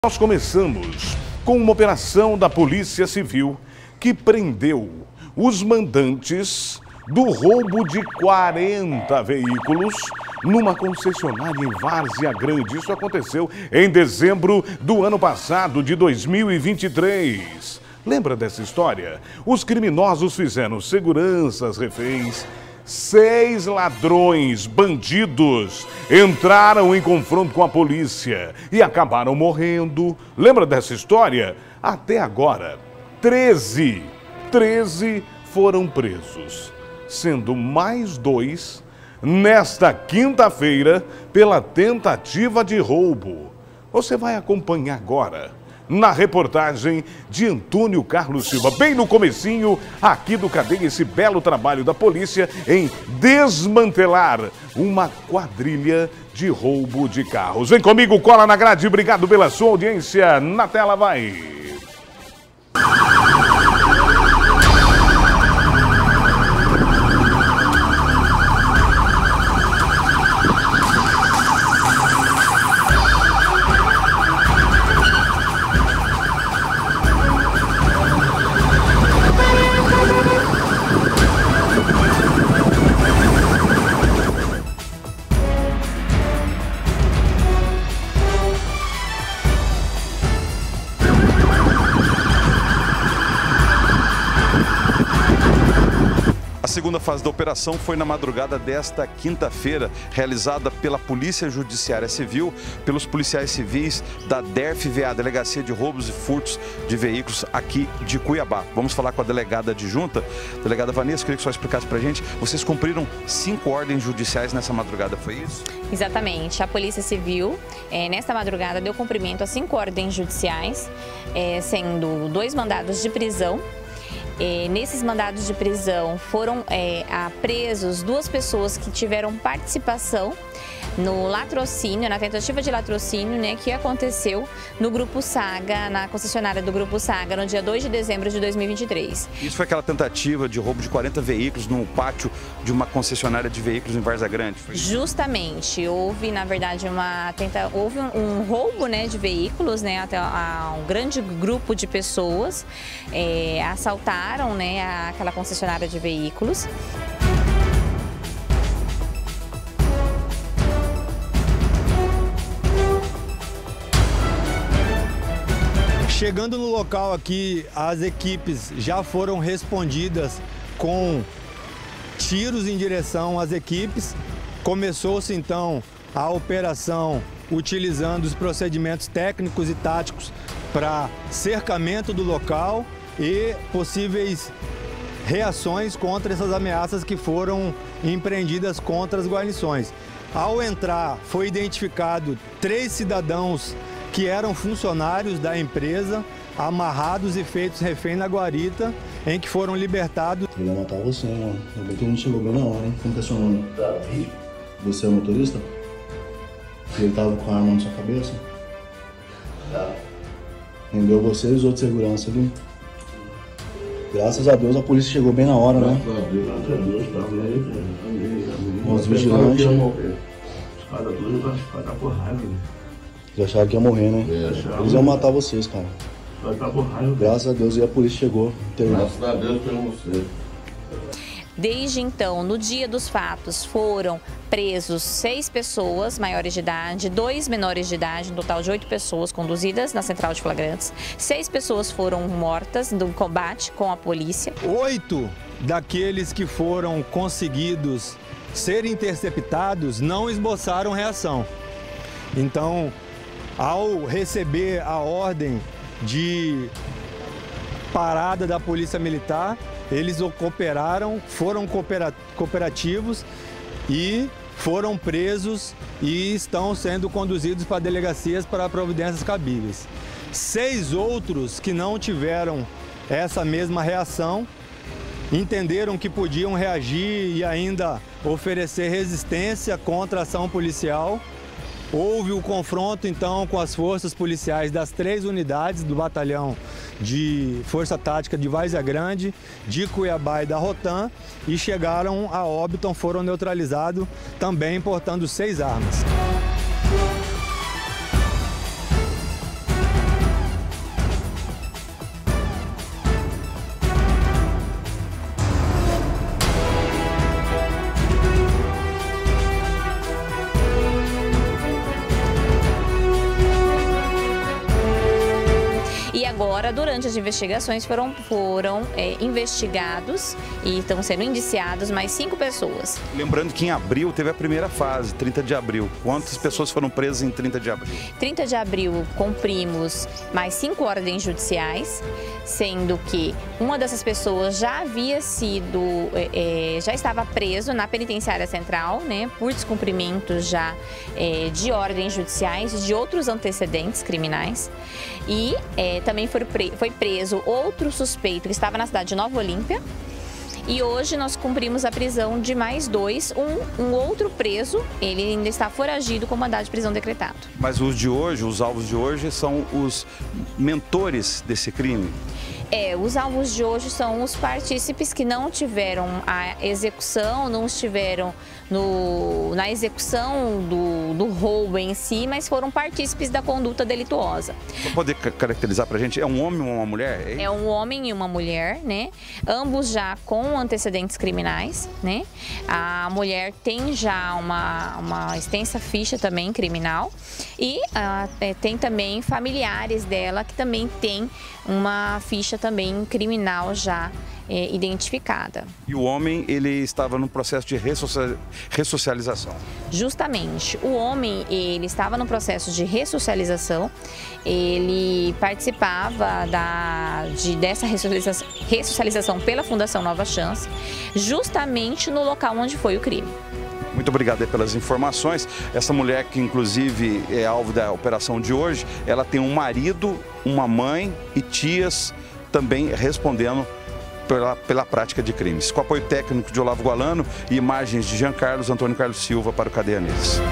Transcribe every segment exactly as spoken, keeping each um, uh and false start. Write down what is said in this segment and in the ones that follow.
Nós começamos com uma operação da Polícia Civil que prendeu os mandantes do roubo de quarenta veículos numa concessionária em Várzea Grande. Isso aconteceu em dezembro do ano passado, de dois mil e vinte e três. Lembra dessa história? Os criminosos fizeram seguranças, reféns. Seis ladrões, bandidos, entraram em confronto com a polícia e acabaram morrendo. Lembra dessa história? Até agora, treze, treze foram presos, sendo mais dois nesta quinta-feira pela tentativa de roubo. Você vai acompanhar agora na reportagem de Antônio Carlos Silva, bem no comecinho aqui do Cadeia, esse belo trabalho da polícia em desmantelar uma quadrilha de roubo de carros. Vem comigo, cola na grade, obrigado pela sua audiência. Na tela vai. A segunda fase da operação foi na madrugada desta quinta-feira, realizada pela Polícia Judiciária Civil, pelos policiais civis da D E R F-V A, Delegacia de Roubos e Furtos de Veículos aqui de Cuiabá. Vamos falar com a delegada adjunta, delegada Vanessa, queria que você explicasse pra gente. Vocês cumpriram cinco ordens judiciais nessa madrugada, foi isso? Exatamente. A Polícia Civil, é, nesta madrugada, deu cumprimento a cinco ordens judiciais, é, sendo dois mandados de prisão. É, nesses mandados de prisão foram é, presos duas pessoas que tiveram participação no latrocínio, na tentativa de latrocínio, né, que aconteceu no Grupo Saga, na concessionária do Grupo Saga, no dia dois de dezembro de dois mil e vinte e três. Isso foi aquela tentativa de roubo de quarenta veículos no pátio de uma concessionária de veículos em Várzea Grande? Foi isso? Justamente, houve na verdade uma tenta... houve um, um roubo, né, de veículos, né, até a um grande grupo de pessoas é, assaltaram, né, aquela concessionária de veículos. Chegando no local aqui, as equipes já foram respondidas com tiros em direção às equipes. Começou-se então a operação utilizando os procedimentos técnicos e táticos para cercamento do local e possíveis reações contra essas ameaças que foram empreendidas contra as guarnições. Ao entrar, foi identificado três cidadãos que eram funcionários da empresa, amarrados e feitos refém na guarita, em que foram libertados. Ele ia matar você, mano. Ainda bem que ele não chegou bem na hora, hein? Como que é seu nome? Davi. Você é o motorista? E ele tava com a arma na sua cabeça? Tá. Rendeu você e os outros segurança ali? Graças a Deus a polícia chegou bem na hora, né? Graças a Deus, graças a Deus, tá bem. Os vigilantes. Os caras todos vai dar por raiva, né? Eles acharam que ia morrer, né? É, eles iam matar vocês, cara. Vai dar por raiva. Graças a Deus e a polícia chegou. Terminou. Graças a Deus por você. Desde então, no dia dos fatos, foram presos seis pessoas maiores de idade, dois menores de idade, um total de oito pessoas conduzidas na central de flagrantes. Seis pessoas foram mortas no combate com a polícia. Oito daqueles que foram conseguidos ser interceptados não esboçaram reação. Então, ao receber a ordem de parada da Polícia Militar, eles cooperaram, foram cooperativos e foram presos e estão sendo conduzidos para delegacias para providências cabíveis. Seis outros que não tiveram essa mesma reação entenderam que podiam reagir e ainda oferecer resistência contra a ação policial. Houve o confronto, então, com as forças policiais das três unidades do batalhão de Força Tática de Várzea Grande, de Cuiabá e da Rotan, e chegaram a óbito, foram neutralizados, também portando seis armas. agora, durante as investigações, foram, foram é, investigados e estão sendo indiciados mais cinco pessoas. Lembrando que em abril teve a primeira fase, trinta de abril. Quantas pessoas foram presas em trinta de abril? trinta de abril cumprimos mais cinco ordens judiciais, sendo que uma dessas pessoas já havia sido, é, já estava preso na penitenciária central, né, por descumprimento já é, de ordens judiciais, de outros antecedentes criminais. E é, também foi, pre foi preso outro suspeito que estava na cidade de Nova Olímpia. E hoje nós cumprimos a prisão de mais dois, um, um outro preso, ele ainda está foragido com mandado de prisão decretado. Mas os de hoje, os alvos de hoje, são os mentores desse crime? É, os alvos de hoje são os partícipes que não tiveram a execução, não estiveram no, na execução do, do roubo em si, mas foram partícipes da conduta delituosa. Para poder caracterizar para a gente, é um homem ou uma mulher? É, é um homem e uma mulher, né? Ambos já com antecedentes criminais, né? A mulher tem já uma, uma extensa ficha também criminal e ah, tem também familiares dela que também tem uma ficha também criminal já é, identificada. E o homem, ele estava no processo de ressocialização? Justamente. O homem, ele estava no processo de ressocialização, ele participava da, de, dessa ressocialização, ressocialização pela Fundação Nova Chance, justamente no local onde foi o crime. Muito obrigado aí pelas informações. Essa mulher que inclusive é alvo da operação de hoje, ela tem um marido, uma mãe e tias também respondendo pela, pela prática de crimes. Com apoio técnico de Olavo Gualano e imagens de Jean Carlos Antônio Carlos Silva para o Cadeia News.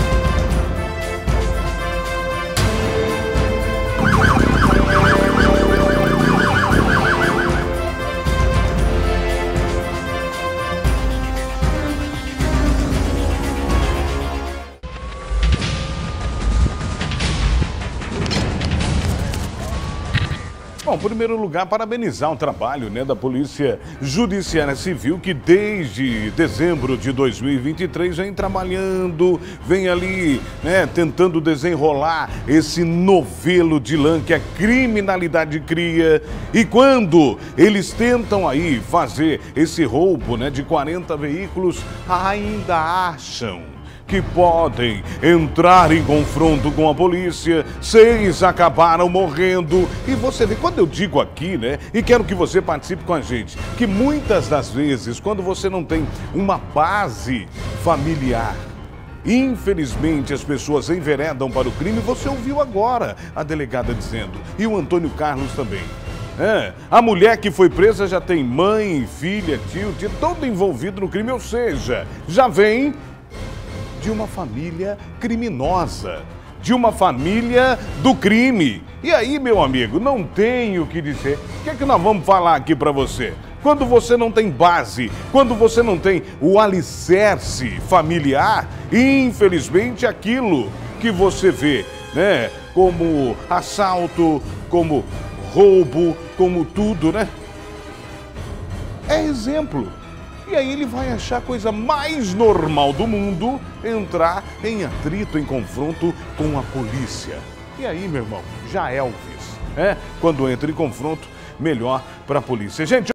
Bom, em primeiro lugar, parabenizar o trabalho, né, da Polícia Judiciária Civil, que desde dezembro de dois mil e vinte e três vem trabalhando, vem ali, né, tentando desenrolar esse novelo de lã que a criminalidade cria. E quando eles tentam aí fazer esse roubo, né, de quarenta veículos, ainda acham que podem entrar em confronto com a polícia. Seis acabaram morrendo. E você vê, quando eu digo aqui, né, e quero que você participe com a gente, que muitas das vezes, quando você não tem uma base familiar, infelizmente as pessoas enveredam para o crime. Você ouviu agora a delegada dizendo, e o Antônio Carlos também. É, a mulher que foi presa já tem mãe, filha, tio, tio, todo envolvido no crime, ou seja, já vem de uma família criminosa, de uma família do crime. E aí, meu amigo, não tem o que dizer. O que é que nós vamos falar aqui para você? Quando você não tem base, quando você não tem o alicerce familiar, infelizmente aquilo que você vê, né, como assalto, como roubo, como tudo, né, é exemplo. E aí ele vai achar a coisa mais normal do mundo entrar em atrito, em confronto com a polícia. E aí, meu irmão, já é Elvis, né? Quando entra em confronto, melhor para a polícia. Gente,